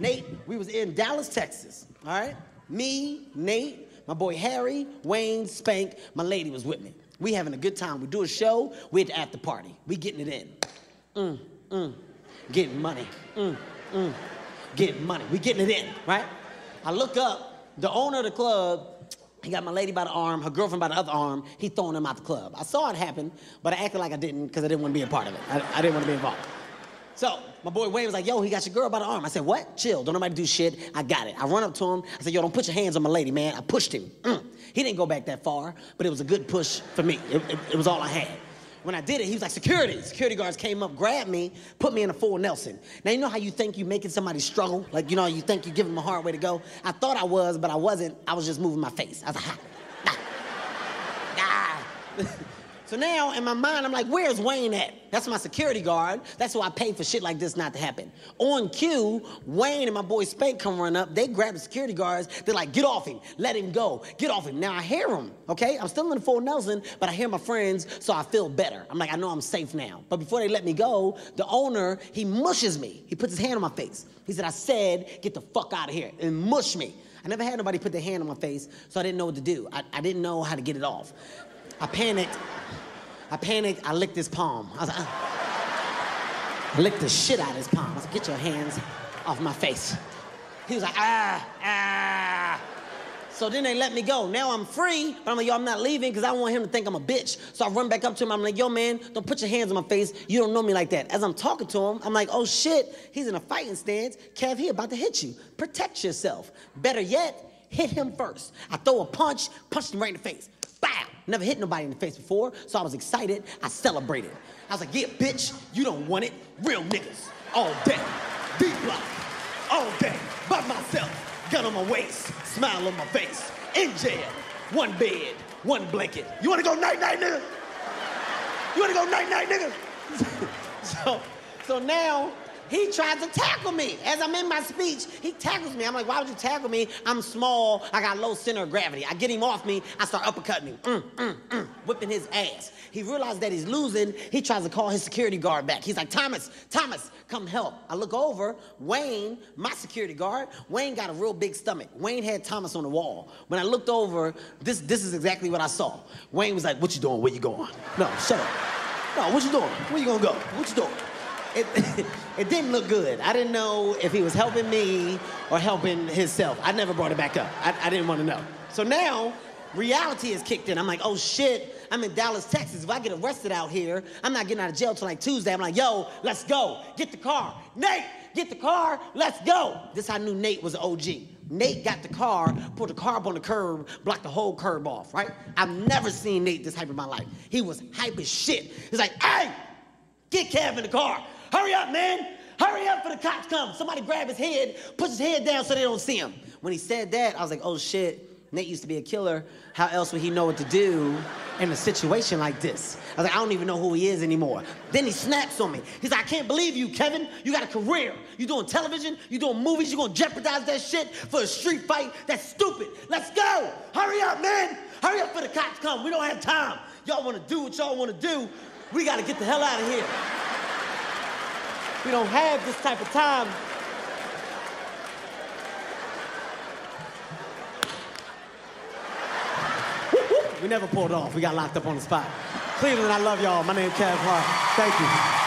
Nate, we was in Dallas, Texas, all right? Me, Nate, my boy Harry, Wayne, Spank, my lady was with me. We having a good time. We do a show, we at the after party. We getting it in. Getting money. Getting money. We getting it in, right? I look up, the owner of the club, he got my lady by the arm, her girlfriend by the other arm, he throwing them out the club. I saw it happen, but I acted like I didn't because I didn't want to be a part of it. I didn't want to be involved. So my boy Wayne was like, yo, he got your girl by the arm. I said, what? Chill, don't nobody do shit. I got it. I run up to him. I said, yo, don't put your hands on my lady, man. I pushed him. He didn't go back that far, but it was a good push for me. It was all I had. When I did it, he was like, security. Security guards came up, grabbed me, put me in a full Nelson. Now, you know how you think you're making somebody struggle? Like, you know, you think you're giving them a hard way to go? I thought I was, but I wasn't. I was just moving my face. I was like, So now, in my mind, I'm like, where's Wayne at? That's my security guard. That's who I pay for shit like this not to happen. On cue, Wayne and my boy Spank come run up. They grab the security guards. They're like, get off him. Let him go. Get off him. Now, I hear him, okay? I'm still in the full Nelson, but I hear my friends, so I feel better. I'm like, I know I'm safe now. But before they let me go, the owner, he mushes me. He puts his hand on my face. He said, I said, get the fuck out of here, and mush me. I never had nobody put their hand on my face, so I didn't know what to do. I didn't know how to get it off. I panicked, I licked his palm. I was like, I licked the shit out of his palm. I said, get your hands off my face. He was like, So then they let me go. Now I'm free, but I'm like, yo, I'm not leaving because I don't want him to think I'm a bitch. So I run back up to him, I'm like, yo, man, don't put your hands on my face. You don't know me like that. As I'm talking to him, I'm like, oh shit, he's in a fighting stance. Kev, he about to hit you. Protect yourself. Better yet, hit him first. I throw a punch, punched him right in the face. Bow! Never hit nobody in the face before, so I was excited. I celebrated. I was like, yeah, bitch, you don't want it. Real niggas, all day. D-block, all day. By myself, gun on my waist, smile on my face. In jail, one bed, one blanket. You wanna go night-night, nigga? You wanna go night-night, nigga? So now, he tries to tackle me. As I'm in my speech, he tackles me. I'm like, why would you tackle me? I'm small, I got low center of gravity. I get him off me, I start uppercutting him, whipping his ass. He realized that he's losing, he tries to call his security guard back. He's like, Thomas, come help. I look over, Wayne, my security guard, Wayne got a real big stomach. Wayne had Thomas on the wall. When I looked over, this is exactly what I saw. Wayne was like, what you doing, where you going? No, shut up. No, what you doing? Where you gonna go? What you doing? It didn't look good. I didn't know if he was helping me or helping himself. I never brought it back up. I didn't want to know. So now, reality has kicked in. I'm like, oh shit, I'm in Dallas, Texas. If I get arrested out here, I'm not getting out of jail till like Tuesday. I'm like, yo, let's go. Get the car. Nate, get the car. Let's go. This is how I knew Nate was an OG. Nate got the car, put the car up on the curb, blocked the whole curb off, right? I've never seen Nate this hype in my life. He was hype as shit. He's like, hey, get Kev in the car. Hurry up, man. Hurry up for the cops come. Somebody grab his head, push his head down so they don't see him. When he said that, I was like, oh shit, Nate used to be a killer. How else would he know what to do in a situation like this? I was like, I don't even know who he is anymore. Then he snaps on me. He's like, I can't believe you, Kevin. You got a career. You doing television, you doing movies, you gonna jeopardize that shit for a street fight? That's stupid. Let's go. Hurry up, man. Hurry up for the cops come. We don't have time. Y'all wanna do what y'all wanna do. We gotta get the hell out of here. We don't have this type of time. We never pulled off. We got locked up on the spot. Cleveland, I love y'all. My name's Kev Hart. Thank you.